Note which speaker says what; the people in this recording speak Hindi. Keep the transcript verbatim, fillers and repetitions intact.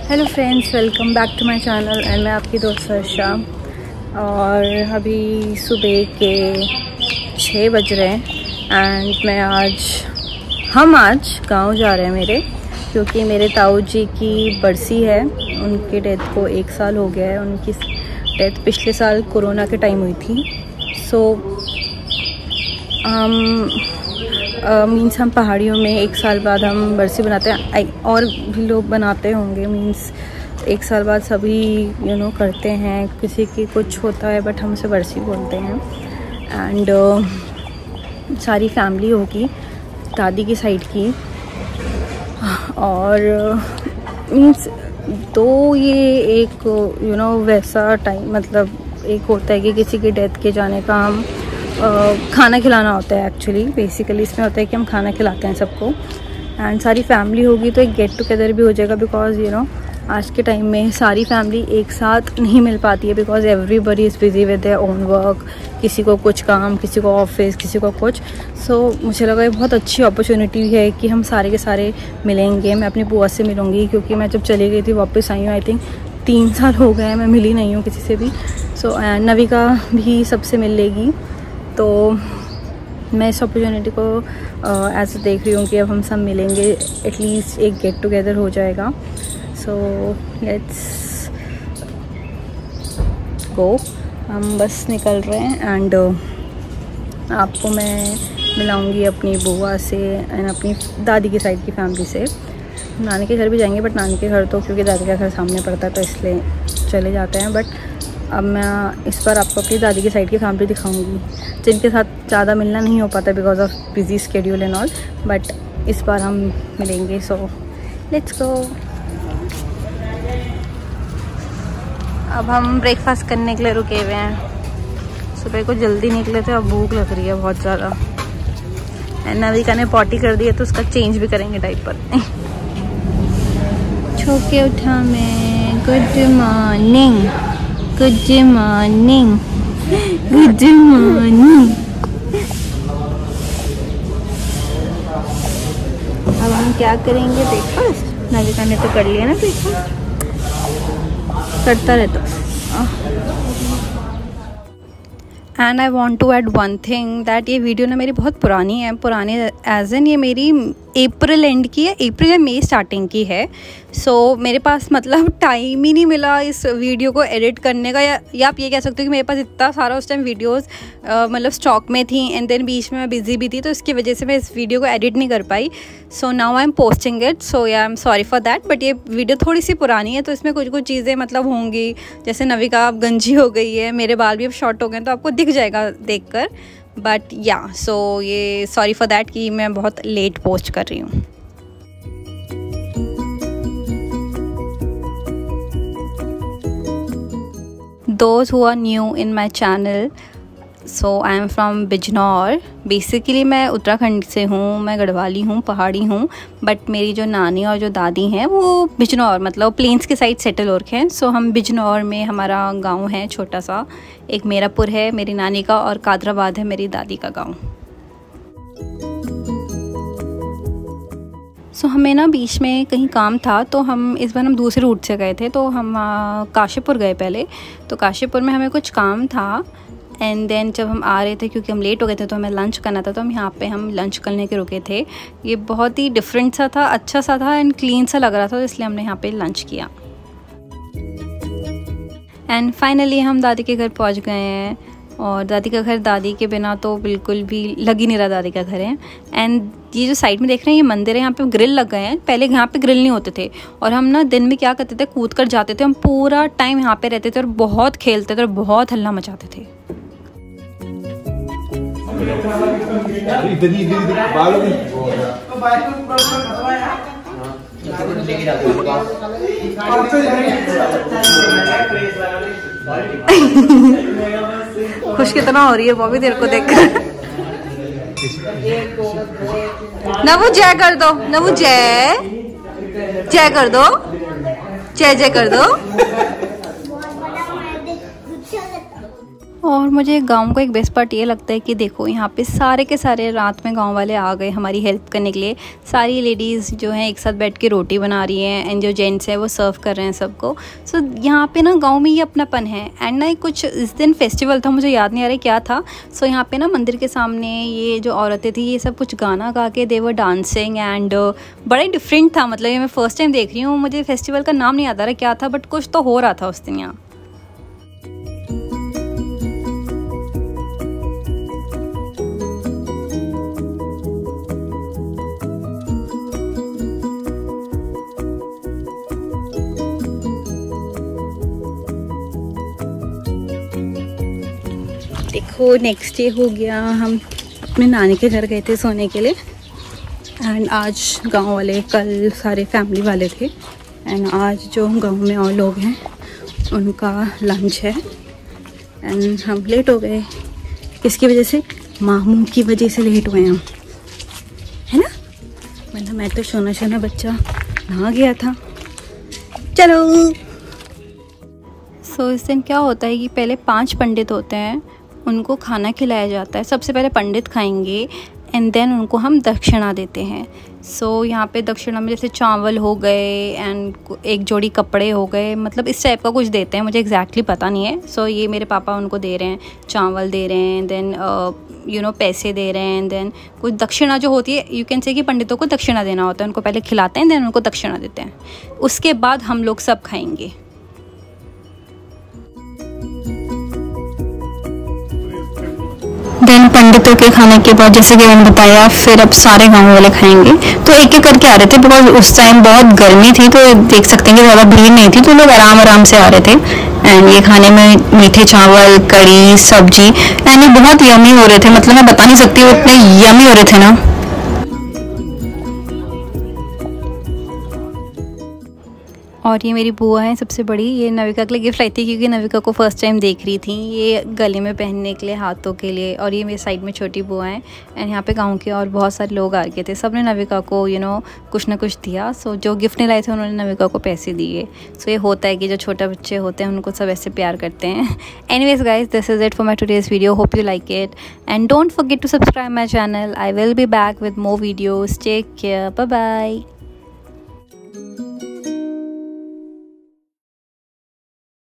Speaker 1: Hello friends, welcome back to my channel and मैं आपकी दोस्त वर्षा। और अभी सुबह के छः बज रहे हैं एंड मैं आज हम आज गांव जा रहे हैं मेरे, क्योंकि मेरे ताऊ जी की बरसी है। उनकी डेथ को एक साल हो गया है। उनकी डेथ पिछले साल कोरोना के टाइम हुई थी। सो हम मीन्स हम पहाड़ियों में एक साल बाद हम बरसी बनाते हैं, और भी लोग बनाते होंगे। मीन्स एक साल बाद सभी यू नो करते हैं, किसी की कुछ होता है बट हम उसे बरसी बोलते हैं। एंड uh, सारी फैमिली होगी दादी की साइड की। और मीन्स uh, तो ये एक यू नो वैसा टाइम, मतलब एक होता है कि किसी की डेथ के जाने का हम Uh, खाना खिलाना होता है। एक्चुअली बेसिकली इसमें होता है कि हम खाना खिलाते हैं सबको, एंड सारी फैमिली होगी तो एक गेट टुगेदर भी हो जाएगा। बिकॉज यू नो आज के टाइम में सारी फैमिली एक साथ नहीं मिल पाती है, because everybody is busy with their own work. किसी को कुछ काम, किसी को ऑफिस, किसी को कुछ। सो so, मुझे लगा ये बहुत अच्छी अपॉर्चुनिटी है कि हम सारे के सारे मिलेंगे। मैं अपनी बुआ से मिलूँगी, क्योंकि मैं जब चली गई थी वापस आई हूँ, आई थिंक तीन साल हो गए हैं, मैं मिली नहीं हूँ किसी से भी। सो so, नविका भी सबसे मिल लेगी। तो मैं इस अपॉर्चुनिटी को ऐसे देख रही हूँ कि अब हम सब मिलेंगे, एटलीस्ट एक गेट टुगेदर हो जाएगा। So let's go. हम बस निकल रहे हैं एंड uh, आपको मैं मिलाऊंगी अपनी बुआ से एंड अपनी दादी की साइड की फैमिली से। नानी के घर भी जाएंगे, बट नानी के घर तो क्योंकि दादी का घर सामने पड़ता है तो इसलिए चले जाते हैं। बट अब मैं इस बार आपको अपनी दादी की साइड की फैमिली दिखाऊंगी, जिनके साथ ज़्यादा मिलना नहीं हो पाता because of busy schedule and all. But इस बार हम मिलेंगे। So let's go. अब हम ब्रेकफास्ट करने के लिए रुके हुए हैं। सुबह को जल्दी निकले थे, अब भूख लग रही है बहुत ज़्यादा। एंड नविका ने पॉटी कर दी है तो उसका चेंज भी करेंगे डायपर। छोके उठा मैं। Good morning, good morning, good morning. अब हम क्या करेंगे? ब्रेकफास्ट। नविका ने तो कर लिया ना ब्रेकफास्ट, करता रहता। And I want to add one thing that ये वीडियो ना मेरी बहुत पुरानी है। पुरानी एज एन ये मेरी अप्रैल एंड की है, अप्रैल या मई स्टार्टिंग की है। सो so, मेरे पास मतलब टाइम ही नहीं मिला इस वीडियो को एडिट करने का, या, या आप ये कह सकते हो कि मेरे पास इतना सारा उस टाइम वीडियोस मतलब स्टॉक में थी एंड देन बीच में मैं बिजी भी थी, तो इसकी वजह से मैं इस वीडियो को एडिट नहीं कर पाई। So now I am posting it, so yeah I am sorry for that. But ये वीडियो थोड़ी सी पुरानी है तो इसमें कुछ कुछ चीज़ें मतलब होंगी, जैसे नविका अब गंजी हो गई है, मेरे बाल भी अब शॉर्ट हो गए, तो आपको दिख जाएगा देख कर। बट या सो ये सॉरी फॉर दैट कि मैं बहुत लेट पोस्ट कर रही हूँ। Those who are new in my channel, so I am from Bijnor. Basically मैं उत्तराखंड से हूँ, मैं गढ़वाली हूँ, पहाड़ी हूँ। बट मेरी जो नानी और जो दादी हैं वो बिजनौर मतलब प्लेन्स के साइड सेटल हो रखे हैं। सो हम बिजनौर में, हमारा गांव है छोटा सा, एक मेरापुर है मेरी नानी का और कादराबाद है मेरी दादी का गांव। सो so, हमें ना बीच में कहीं काम था, तो हम इस बार हम दूसरे रूट से गए थे। तो हम आ, काशीपुर गए पहले। तो काशीपुर में हमें कुछ काम था एंड देन जब हम आ रहे थे, क्योंकि हम लेट हो गए थे तो हमें लंच करना था, तो हम यहाँ पे हम लंच करने के रुके थे। ये बहुत ही डिफरेंट सा था, अच्छा सा था एंड क्लीन सा लग रहा था, तो इसलिए हमने यहाँ पे लंच किया। एंड फाइनली हम दादी के घर पहुँच गए हैं। और दादी का घर, दादी के बिना तो बिल्कुल भी लग ही नहीं रहा दादी का घर है। एंड ये जो साइड में देख रहे हैं ये मंदिर है, यहाँ पे ग्रिल लग गए हैं। पहले यहाँ पे ग्रिल नहीं होते थे और हम ना दिन में क्या करते थे, कूद कर जाते थे। हम पूरा टाइम यहाँ पे रहते थे और बहुत खेलते थे और बहुत हल्ला मचाते थे। खुश कितना हो रही है बॉबी तेरे को देखकर। नवु जय कर दो, नवु जय जय कर दो, जय जय कर दो। और मुझे गांव का एक बेस्ट पार्ट ये लगता है कि देखो यहाँ पे सारे के सारे रात में गांव वाले आ गए हमारी हेल्प करने के लिए। सारी लेडीज़ जो हैं एक साथ बैठ के रोटी बना रही हैं एंड जो जेंट्स हैं वो सर्व कर रहे हैं सबको। सो so, यहाँ पे ना गांव में ये अपनापन है। एंड ना कुछ इस दिन फेस्टिवल था, मुझे याद नहीं आ रहा क्या था। सो so, यहाँ पे ना मंदिर के सामने ये जो औरतें थी ये सब कुछ गाना गा के दे वर डांसिंग एंड बड़ा ही डिफरेंट था। मतलब ये मैं फ़र्स्ट टाइम देख रही हूँ, मुझे फेस्टिवल का नाम नहीं याद आ रहा क्या था, बट कुछ तो हो रहा था उस दिन यहाँ। देखो नेक्स्ट डे हो गया, हम अपने नानी के घर गए थे सोने के लिए। एंड आज गांव वाले, कल सारे फैमिली वाले थे। एंड आज जो गांव में और लोग हैं उनका लंच है। एंड हम लेट हो गए, किसकी वजह से? मामू की वजह से लेट हुए हम, है ना। मतलब मैं तो सोना सोना बच्चा नहा गया था। चलो। सो so, इस दिन क्या होता है कि पहले पांच पंडित होते हैं, उनको खाना खिलाया जाता है। सबसे पहले पंडित खाएंगे एंड देन उनको हम दक्षिणा देते हैं। सो so, यहाँ पे दक्षिणा में जैसे चावल हो गए एंड एक जोड़ी कपड़े हो गए, मतलब इस टाइप का कुछ देते हैं, मुझे एग्जैक्टली पता नहीं है। सो so, ये मेरे पापा उनको दे रहे हैं, चावल दे रहे हैं, देन यू नो पैसे दे रहे हैं। देन कुछ दक्षिणा जो होती है, यू कैन से कि पंडितों को दक्षिणा देना होता है, उनको पहले खिलाते हैं देन उनको दक्षिणा देते हैं। उसके बाद हम लोग सब खाएंगे।
Speaker 2: देन पंडितों के खाने के बाद जैसे कि मैंने बताया फिर अब सारे गांव वाले खाएंगे। तो एक एक करके आ रहे थे बिकॉज उस टाइम बहुत गर्मी थी, तो देख सकते हैं कि ज़्यादा भीड़ नहीं थी, तो लोग आराम आराम से आ रहे थे। एंड ये खाने में मीठे चावल, कड़ी, सब्जी एंड ये बहुत यमी हो रहे थे। मतलब मैं बता नहीं सकती वो इतने यमी हो रहे थे ना।
Speaker 1: और ये मेरी बुआ है सबसे बड़ी, ये नविका के लिए गिफ्ट लाई थी क्योंकि नविका को फर्स्ट टाइम देख रही थी, ये गले में पहनने के लिए, हाथों के लिए। और ये मेरे साइड में छोटी बुआ है। एंड यहाँ पे गांव के और बहुत सारे लोग आ गए थे, सब ने नविका को यू नो कुछ ना कुछ दिया। सो जो गिफ्ट नहीं लाए थे उन्होंने नविका को पैसे दिए। सो ये होता है कि जो छोटे बच्चे होते हैं उनको सब ऐसे प्यार करते हैं। Anyways guys, this is it for my today's video, hope you like it and don't forget to subscribe my channel. I will be back with more videos. Take care, bye bye.